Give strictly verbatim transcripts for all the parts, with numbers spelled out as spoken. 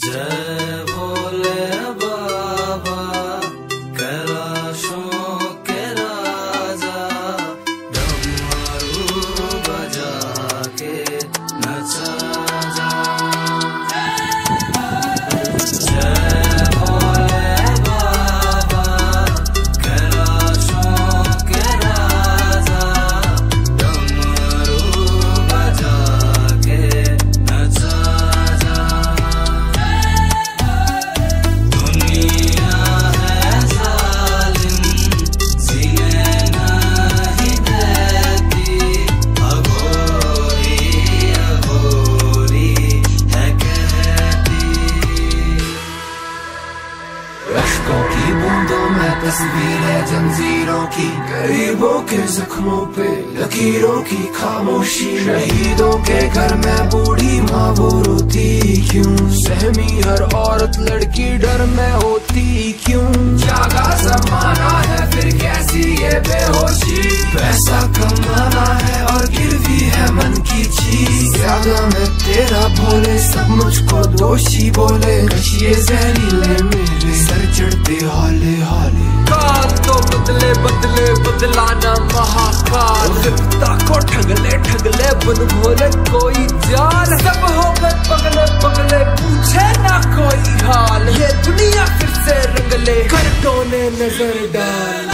जय भोले बाबा कैलाशों के राजा, डमरू बजा के नचा जा। जय भोले बाबा कैलाशों के राजा, डमरू बजा के नचा जा। दुनिया है जालिम जीने नहीं देती, अघोरी अघोरी है कहती। अश्कों की बूंदों में तस्वीरें जंजीरों की, गरीबों के जख्मों पे लकीरों की खामोशी। शहीदों के घर में बूढ़ी माँ वो रोती क्यों, सहमी हर औरत लड़की डर में होती क्यों। जागा जमाना है फिर कैसी ये बेहोशी, पैसा कमाना है और गिरवी है मन की चीज। ज्यादा मैं तेरा भोले सब मुझको दोषी बोले, कशिए जहरीले मेरे सर चढ़ते हाले हाले। काल तो बदले बदले बदलाना महाकाल, विपता को ठगले ठगले बन भोले कोई जान। सब हो गए पगले पगले पूछे ना कोई हाल, ये दुनिया फिर से रंगले कर टोने नजर डाल।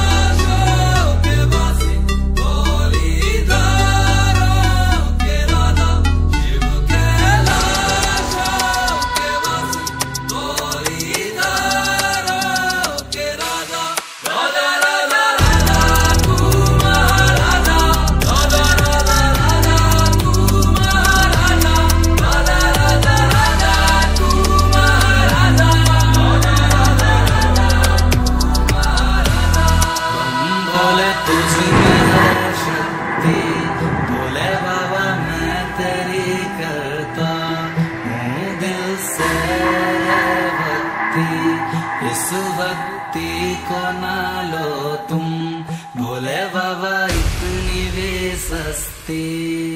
भोले तुझ में है शक्ति, भोले बाबा मैं तेरी करता हूँ दिल से भक्ति। इस भक्ति को ना लो तुम, भोले बाबा इतनी भी सस्ती।